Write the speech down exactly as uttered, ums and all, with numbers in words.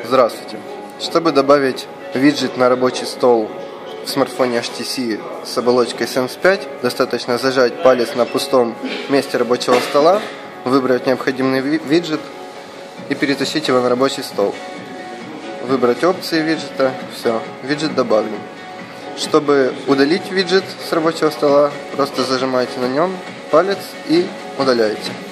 Здравствуйте! Чтобы добавить виджет на рабочий стол в смартфоне эйч ти си с оболочкой сенс пять, достаточно зажать палец на пустом месте рабочего стола, выбрать необходимый виджет и перетащить его на рабочий стол. Выбрать опции виджета, все, виджет добавлен. Чтобы удалить виджет с рабочего стола, просто зажимаете на нем палец и удаляете.